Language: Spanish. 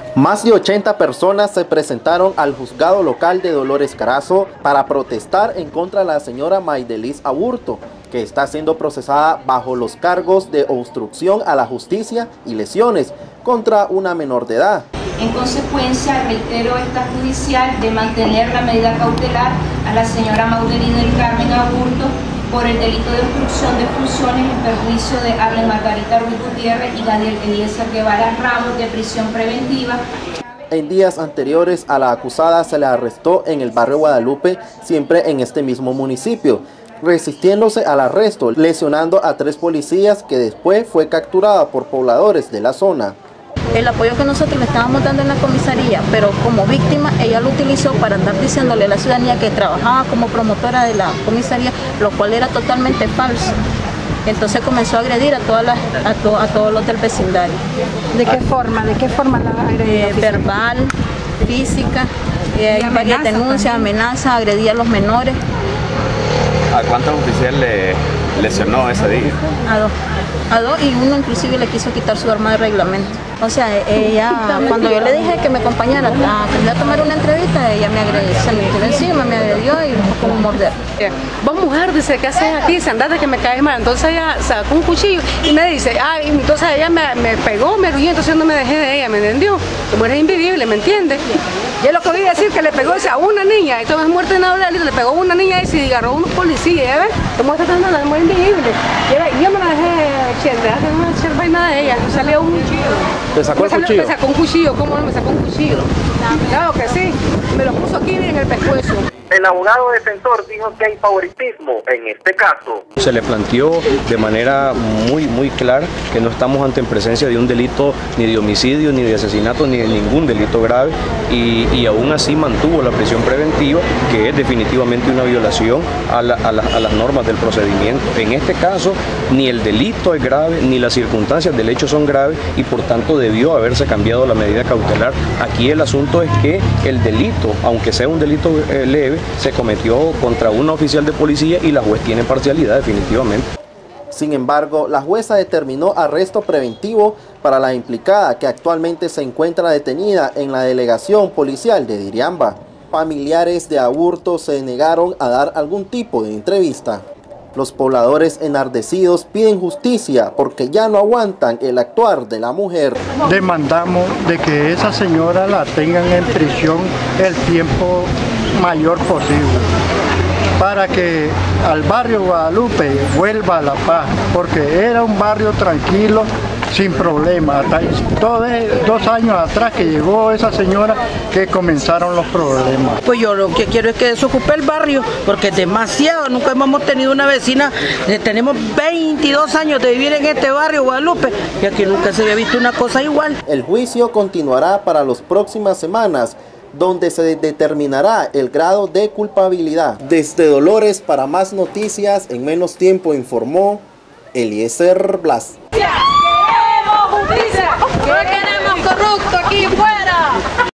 Más de 80 personas se presentaron al juzgado local de Dolores Carazo para protestar en contra de la señora Maydelis Aburto, que está siendo procesada bajo los cargos de obstrucción a la justicia y lesiones contra una menor de edad. En consecuencia, reitero esta judicial de mantener la medida cautelar a la señora Maydelis del Carmen Aburto por el delito de obstrucción de funciones en perjuicio de Arlen Margarita Ruiz Gutiérrez y Daniel Eliezer Guevara Ramos de prisión preventiva. En días anteriores a la acusada se la arrestó en el barrio Guadalupe, siempre en este mismo municipio, resistiéndose al arresto, lesionando a 3 policías que después fue capturada por pobladores de la zona. El apoyo que nosotros le estábamos dando en la comisaría, pero como víctima ella lo utilizó para andar diciéndole a la ciudadanía que trabajaba como promotora de la comisaría, lo cual era totalmente falso. Entonces comenzó a agredir a todos los del vecindario. ¿De qué forma? ¿De qué forma la agredió? Verbal, física, hay varias denuncias, amenazas, agredía a los menores. ¿A cuántos oficiales le lesionó ese día? A dos, y uno inclusive le quiso quitar su arma de reglamento. O sea, ella, cuando yo le dije que me acompañara a tomar una entrevista, ella me agredió, se me tiró encima, me agredió y fue como morder. Vos mujer, dice, ¿qué haces aquí? Se andate que me caes mal. Entonces ella sacó un cuchillo y me dice, entonces ella me pegó, me rugió, entonces yo no me dejé de ella, ¿me entendió? Como era invivible, ¿me entiendes? Yo lo que voy a decir que le pegó a una niña, esto no es muerte natural, le pegó a una niña y se agarró a unos policías, ¿ves? ¿Cómo está tratando? Es muy invivible. Yo me la dejé cherda, no me cherda nada de ella, salió un cuchillo. ¿Te sacó el cuchillo? Me sacó un cuchillo, ¿cómo no me sacó un cuchillo? Claro que sí, me lo puso aquí en el pescuezo. El abogado defensor dijo que hay favoritismo en este caso. Se le planteó de manera muy clara que no estamos ante en presencia de un delito ni de homicidio, ni de asesinato, ni de ningún delito grave y aún así mantuvo la prisión preventiva, que es definitivamente una violación a las normas del procedimiento. En este caso, ni el delito es grave, ni las circunstancias del hecho son graves y por tanto debió haberse cambiado la medida cautelar. Aquí el asunto es que el delito, aunque sea un delito leve, se cometió contra una oficial de policía y la juez tiene parcialidad definitivamente. Sin embargo, la jueza determinó arresto preventivo para la implicada, que actualmente se encuentra detenida en la delegación policial de Diriamba. Familiares de Aburto se negaron a dar algún tipo de entrevista. Los pobladores enardecidos piden justicia porque ya no aguantan el actuar de la mujer. Demandamos de que esa señora la tengan en prisión el tiempo mayor posible para que al barrio Guadalupe vuelva la paz, porque era un barrio tranquilo, sin problema. Hasta 2 años atrás que llegó esa señora que comenzaron los problemas. Pues yo lo que quiero es que desocupe el barrio, porque es demasiado. Nunca hemos tenido una vecina, tenemos 22 años de vivir en este barrio Guadalupe y aquí nunca se había visto una cosa igual. El juicio continuará para las próximas semanas, donde se determinará el grado de culpabilidad. Desde Dolores, para más noticias en menos tiempo, informó Eliezer Blas. ¡Queremos justicia! ¡No queremos corrupto aquí fuera!